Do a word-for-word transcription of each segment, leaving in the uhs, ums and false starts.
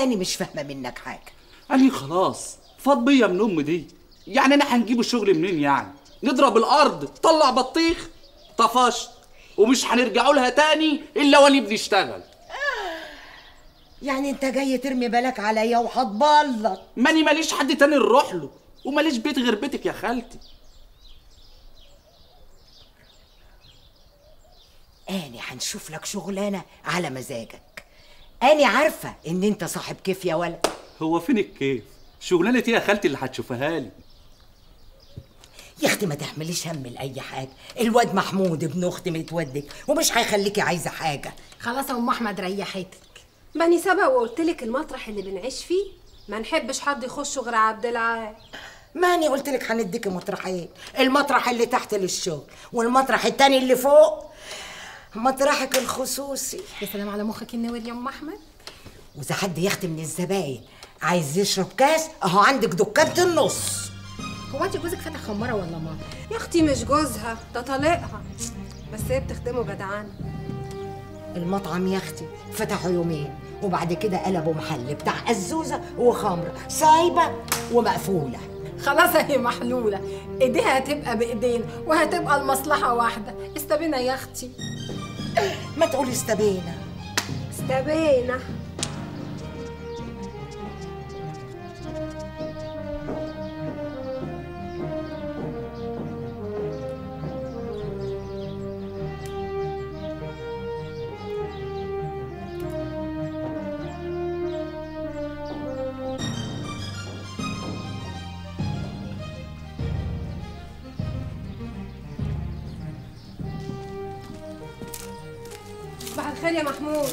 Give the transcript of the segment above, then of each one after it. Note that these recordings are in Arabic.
أنا مش فاهمة منك حاجة. أنا خلاص فاض بيا من أم دي، يعني أنا هنجيب الشغل منين يعني؟ نضرب الأرض طلع بطيخ؟ طفشت ومش هنرجعوا لها تاني إلا وأنا بنشتغل. يعني أنت جاي ترمي بالك عليا وهتبلط؟ ماني ماليش حد تاني نروح له، وماليش بيت غير بيتك يا خالتي. أنا هنشوف لك شغلانة على مزاجك. أنا عارفة إن أنت صاحب كيف يا ولد. هو فين الكيف؟ شغلانة إيه يا خالتي اللي هتشوفها لي؟ يا اختي ما تحمليش هم لأي حاجة، الواد محمود ابن أختي متودك ومش هيخليكي عايزة حاجة. خلاص يا أم أحمد ريحتك. ماني سبق وقلت لك المطرح اللي بنعيش فيه ما نحبش حد يخشه غير عبد العال. ماني قلت لك هنديكي مطرحين، المطرح اللي تحت للشغل والمطرح التاني اللي فوق مطرحك الخصوصي. يا سلام على مخك النور يا أم أحمد. وإذا حد يا اختي من الزباين عايز يشرب كاس أهو عندك دكانة النص. هو أنت جوزك فتح خمارة ولا مطر؟ يا اختي مش جوزها، ده طليقها، بس هي بتخدمه جدعانه. المطعم يا اختي فتحوا يومين وبعد كده قلبوا محل بتاع الزوزه وخمره سايبه ومقفوله. خلاص هي محلوله، ايديها هتبقى بايدين وهتبقى المصلحه واحده. استبينا يا اختي. ما تقولي استبينا. استبينا. صباح الخير يا محمود.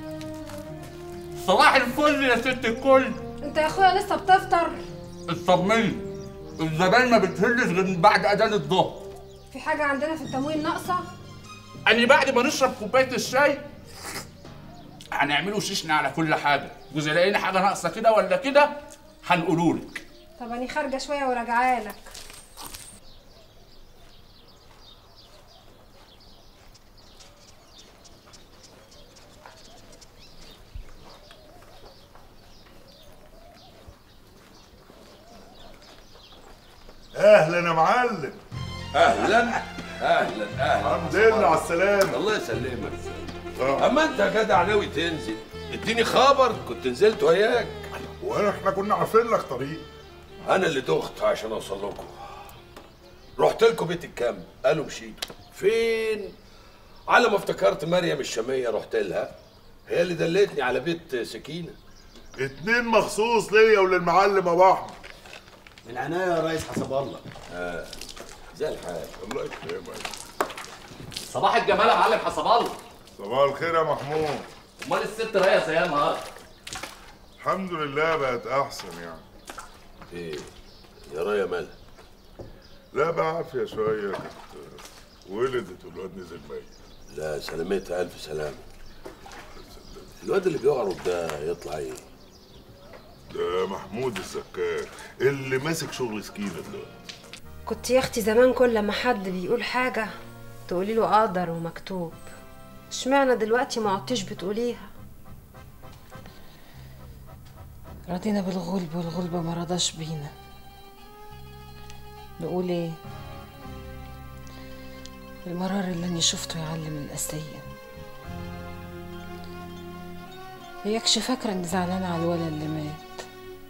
صباح الفل يا ست الكل. انت يا اخويا لسه بتفطر؟ اطمني، الزبائن ما بتهلش غير من بعد اذان الظهر. في حاجه عندنا في التموين ناقصه؟ أني بعد ما نشرب كوبايه الشاي هنعملوا شيشنا على كل حاجه، واذا لقينا حاجه ناقصه كده ولا كده هنقولولك. طب اني خارجه شويه وراجعه لك. اهلا يا معلم. اهلا اهلا اهلا. الحمد لله على السلامه. الله يسلمك. اما انت يا جدع ناوي تنزل اديني خبر، كنت نزلت وياك. وانا احنا كنا عارفين لك طريق. انا اللي دخت عشان اوصل لكم. رحت لكم بيت الكامب قالوا مشيتوا. فين؟ على ما افتكرت مريم الشاميه رحت لها، هي اللي دلتني على بيت سكينه. اتنين مخصوص ليا وللمعلم ابو احمد. من عناية يا ريس حسب الله. اه زي الحال. الله يكرمك. صباح الجمال يا معلم حسب الله. صباح الخير يا محمود. امال الست رايقه زي النهارده؟ الحمد لله بقت احسن يعني. ايه يا رايه مالها؟ لا بقى عافيه شويه، كانت ولدت والواد نزل ميت. لا سلامتها الف سلامه. الواد اللي بيعرض ده يطلع ايه؟ ده محمود السكاك اللي ماسك شغل سكينه دلوقتي. كنت يا اختي زمان كل ما حد بيقول حاجه تقولي له قدر ومكتوب، اشمعنى دلوقتي ما عدتش بتقوليها؟ رضينا بالغلب والغلب ما رضاش بينا. نقول ايه؟ المرار اللي اني شفته يعلم القسية. هيكش فاكرة اني زعلانة على الولد اللي مات.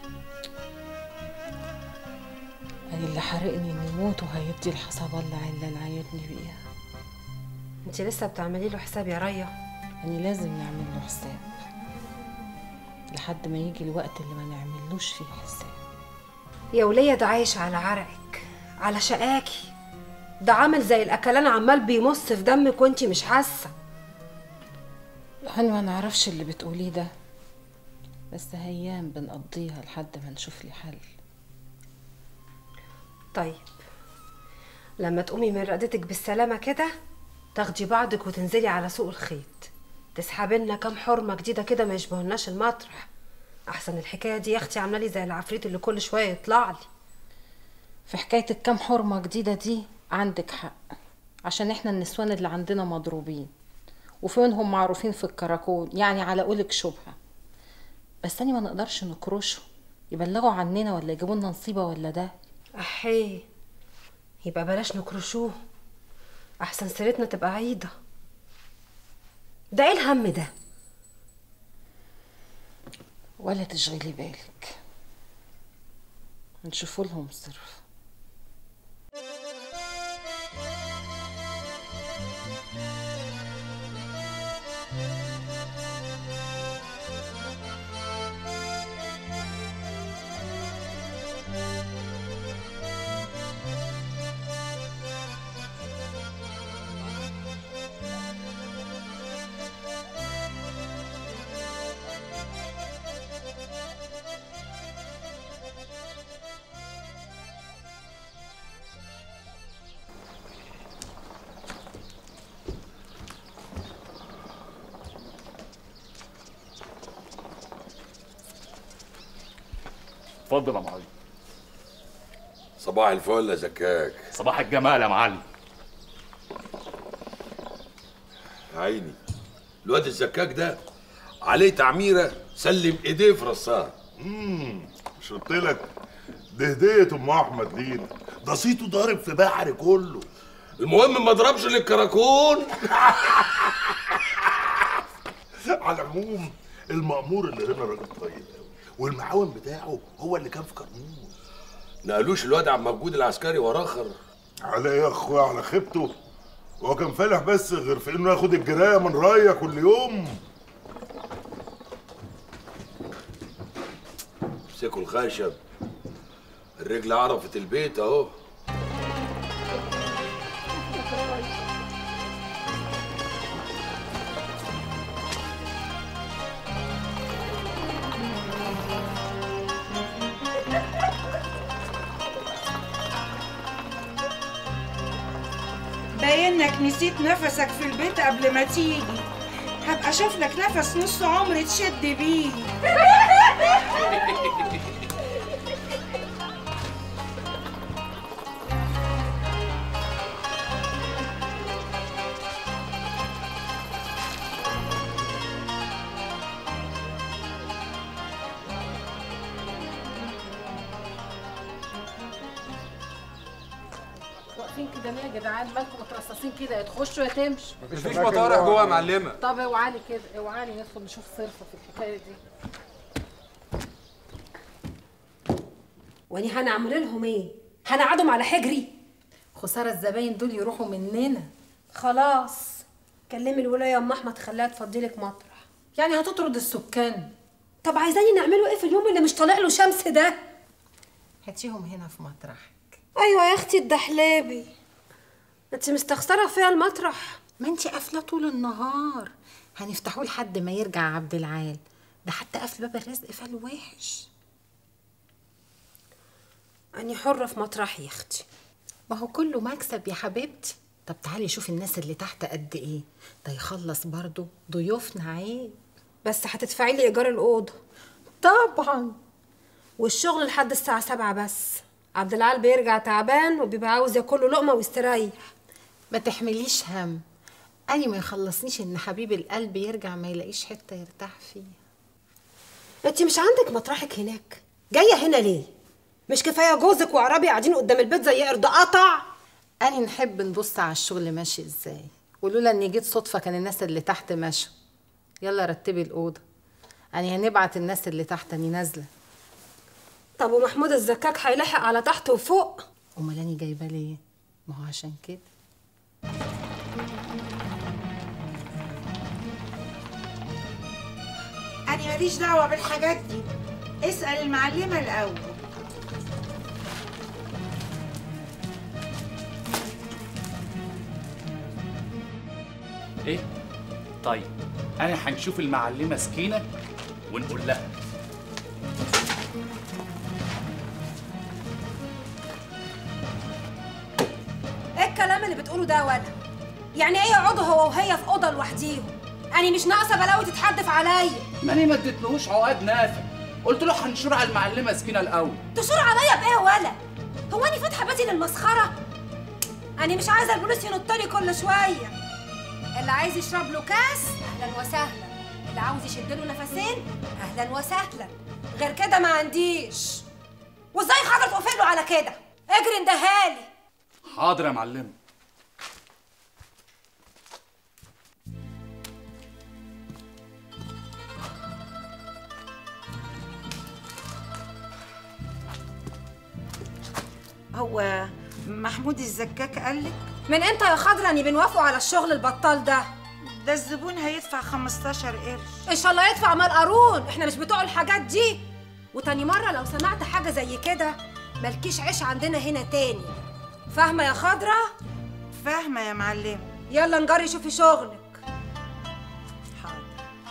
أنا اللي حرقني اني موت وهيدي الحساب الله علة اللي عايرني بيها. انت لسه بتعملي له حساب يا ريا؟ يعني لازم نعمل له حساب لحد ما يجي الوقت اللي ما نعملوش فيه حساب. يا ولية ده عايش على عرقك، على شقاكي، ده عامل زي الاكلان عمال بيمص في دمك وانتي مش حاسه. انا ما نعرفش اللي بتقوليه ده، بس ايام بنقضيها لحد ما نشوف لي حل. طيب لما تقومي من رقدتك بالسلامه كده تاخدي بعضك وتنزلي على سوق الخيط، تسحبي لنا كام حرمه جديده كده ما يشبهناش المطرح. احسن الحكايه دي يا اختي عامله لي زي العفريت اللي كل شويه يطلع لي. في حكايه الكام حرمه جديده دي عندك حق، عشان احنا النسوان اللي عندنا مضروبين وفي منهم معروفين في الكراكون، يعني على قولك شبهه. بس تاني ما نقدرش نكرشه، يبلغوا عننا ولا يجيبوا لنا نصيبه ولا ده. احيه، يبقى بلاش نكرشوه احسن سيرتنا تبقى عيده. ده ايه الهم ده؟ ولا تشغلي بالك، هنشوفوا لهم صرف. اتفضل يا معلم. صباح الفل يا زكاك. صباح الجمال يا معلم. عيني الواد الزكاك ده عليه تعميره سلم ايديه في رصها. امم مش قلت لك ده هديه ام احمد لينا، ده صيته ضارب في بحر كله. المهم ما ضربش للكراكون. على العموم المأمور اللي هنا راجل طيب قوي، والمعاون بتاعه هو اللي كان في كرموز. نقلوش الواد عم موجود العسكري وراخر على ايه يا اخويا؟ على خيبته. هو كان فالح بس غير في انه ياخد الجرايه من رايه كل يوم. امسكوا الخشب، الرجل عرفت البيت اهو. باينك نسيت نفسك في البيت قبل ما تيجي. هبقى اشوف لك نفس نص عمر تشد بيه. واقفين كده ليه يا جدعان؟ مالكم مترصصين كده؟ يا تخشوا يا تمشوا. مفيش مطارح جوه يا معلمه. طب اوعى لي كده، اوعى لي ندخل نشوف صرفه في الحكايه دي. واني هنعمل لهم ايه؟ هنقعدهم على حجري؟ خساره الزباين دول يروحوا مننا. خلاص كلمي الولايه ام احمد خليها تفضي لك مطرح. يعني هتطرد السكان؟ طب عايزاني نعمله ايه في اليوم اللي مش طالع له شمس ده؟ هاتيهم هنا في مطرحك. ايوه يا اختي الدحلابي، انت مستخسره فيها المطرح. ما انت قافله طول النهار، هنفتحوه لحد ما يرجع عبد العال. ده حتى قافل باب الرزق فالوحش. اني حره في مطرحي يا اختي. ما هو كله مكسب يا حبيبتي. طب تعالي شوفي الناس اللي تحت قد ايه، ده يخلص برضو ضيوفنا عيب. بس هتدفعي لي ايجار الاوضه. طبعا. والشغل لحد الساعه سبعة بس. عبد العال بيرجع تعبان وبيبقى عاوز ياكل له لقمه ويستريح. ما تحمليش هم، أنا ما يخلصنيش إن حبيب القلب يرجع ما يلاقيش حتة يرتاح فيها. انت مش عندك مطرحك هناك؟ جايه هنا ليه؟ مش كفايه جوزك وعربي قاعدين قدام البيت زي قرد قطع؟ أنا نحب نبص على الشغل ماشي إزاي، ولولا إني جيت صدفة كان الناس اللي تحت ماشوا. يلا رتبي الأوضة، أنا هنبعت الناس اللي تحت، أني نازلة. طب ومحمود الزكاك هيلحق على تحت وفوق؟ أمال أنا جايبة ليه؟ ما هو عشان كده. أنا ماليش دعوة بالحاجات دي، اسأل المعلمة الأول. ايه؟ طيب انا هنشوف المعلمه سكينه ونقول لها. ايه الكلام اللي بتقوله ده يا ولا؟ يعني ايه يقعدوا هو وهي في اوضه لوحديهم؟ انا مش ناقصه بلاوي تتحدف عليا. ما انا ما اديتلهوش عقاد نافع، قلت له هنشور على المعلمه سكينه الاول. تشور عليا بايه يا ولا؟ هو انا فاتحه بيتي للمسخره؟ انا مش عايزه البوليس ينط لي كل شويه. اللي عايز يشرب له كاس اهلا وسهلا، اللي اللي عاوز يشدله نفسين اهلا وسهلا، غير كده ما عنديش. وازاي حضرتك توافق له على كده؟ اجري اندهالي. حاضر يا معلم. هو محمود الزكاك قالك؟ من امتى يا خضرة اني بنوافقوا على الشغل البطال ده؟ ده الزبون هيدفع خمستاشر قرش. ان شاء الله يدفع مال قارون، احنا مش بتوع الحاجات دي. وتاني مرة لو سمعت حاجة زي كده مالكيش عيش عندنا هنا تاني. فاهمة يا خضرة؟ فاهمة يا معلم. يلا نجري شوفي شغلك. حاضر.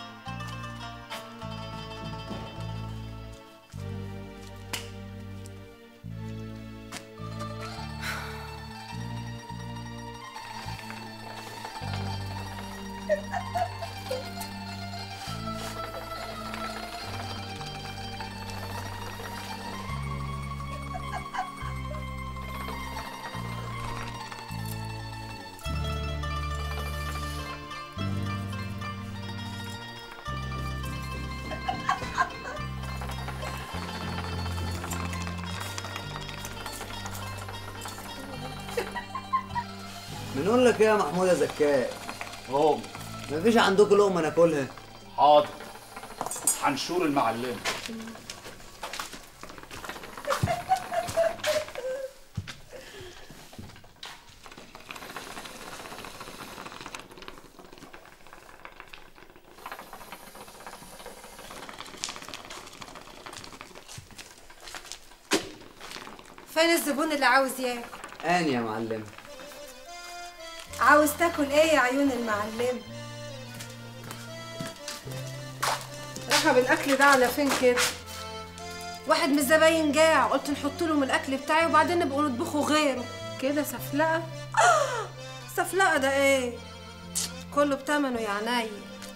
بنقول لك ايه يا محمود يا زكاء؟ قوم. مفيش عندكم لقمه ناكلها؟ حاضر. حنشور المعلم. فين الزبون اللي عاوز ياكل؟ اني يا معلم. عاوز تاكل ايه يا عيون المعلم؟ رحب الاكل ده على فين كده؟ واحد من الزباين جاع، قلت نحط لهم الاكل بتاعي وبعدين نبقوا نطبخوا غيره. كده سفلقه؟ آه سفلقه ده ايه؟ كله بتمنه يا عيني.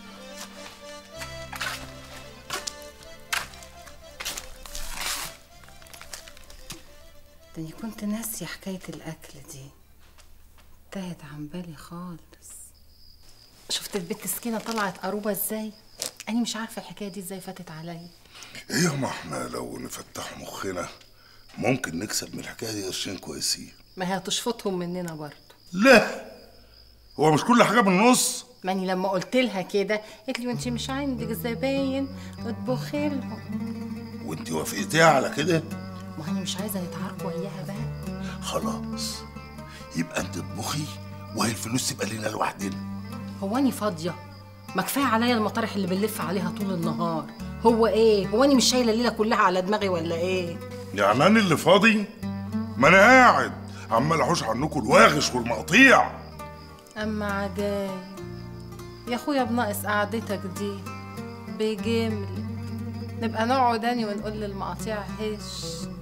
ده كنت ناسيه حكايه الاكل دي، انتهت عن بالي خالص. شفت البت سكينه طلعت قروبه ازاي؟ انا مش عارفه الحكايه دي ازاي فاتت عليا. ايه ما احنا لو نفتح مخنا ممكن نكسب من الحكايه دي قرشين كويسين. ما هي هتشفطهم مننا برضه. لا هو مش كل حاجه بالنص. ماني لما قلت لها كده قالت لي وانت مش عندك زباين اطبخي لهم. وانت وافقتيها على كده؟ ما هي مش عايزه نتعارك وياها بقى. خلاص يبقى انت اطبخي وهي الفلوس تبقى لنا لوحدنا. هو اني فاضيه؟ ما كفايه عليا المطارح اللي بنلف عليها طول النهار. هو ايه؟ هو اني مش شايله الليله كلها على دماغي ولا ايه؟ يعني انا اللي فاضي؟ ما انا قاعد عمال احوش عنكم الواغش والمقطيع. اما عجايب يا اخويا، بناقص قعدتك دي بجمل. نبقى نقعد اني ونقول للمقاطيع هش